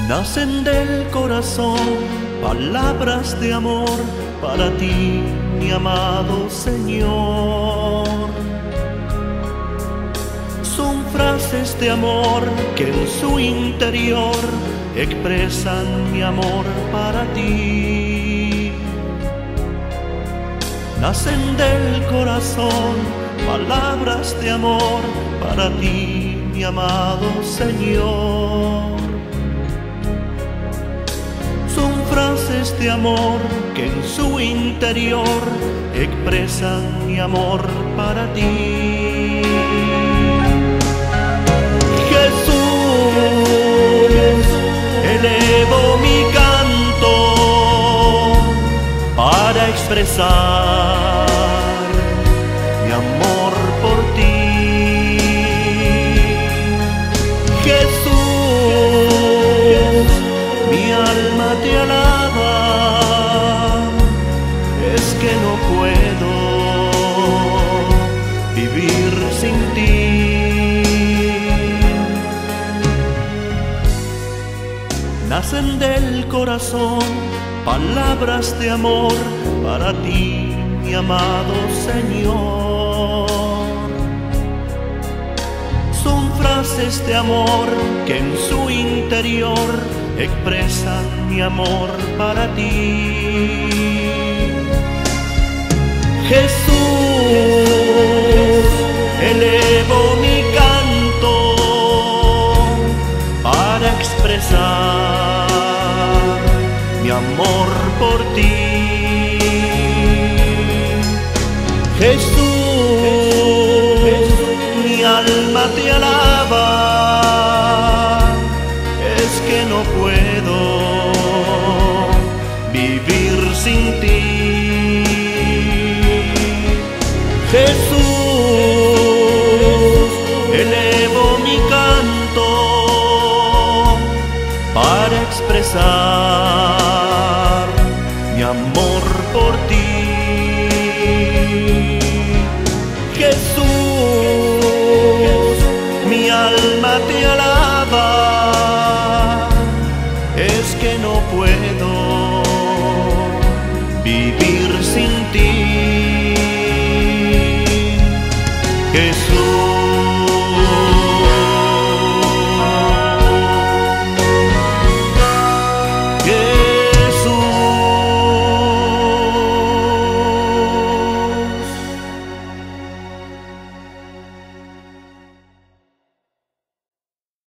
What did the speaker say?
Nacen del corazón palabras de amor para ti, mi amado Señor. Son frases de amor que en su interior expresan mi amor para ti. Nacen del corazón palabras de amor para ti, mi amado Señor. Son frases de amor que en su interior expresan mi amor para ti. Jesús, elevo mi canto para expresar mi amor por ti. Jesús, mi alma te alaba, es que no puedo vivir sin ti. Nacen del corazón palabras de amor para ti, mi amado Señor. Son frases de amor que en su interior expresan mi amor para ti. Jesús, elevo mi canto para expresar mi amor por ti. Jesús, mi alma te alaba, es que no puedo vivir sin ti. Jesús, elevo mi canto para expresar mi amor por ti. Jesús, mi alma te alaba, es que no puedo